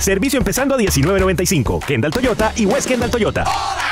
Servicio empezando a $19.95. Kendall Toyota y West Kendall Toyota.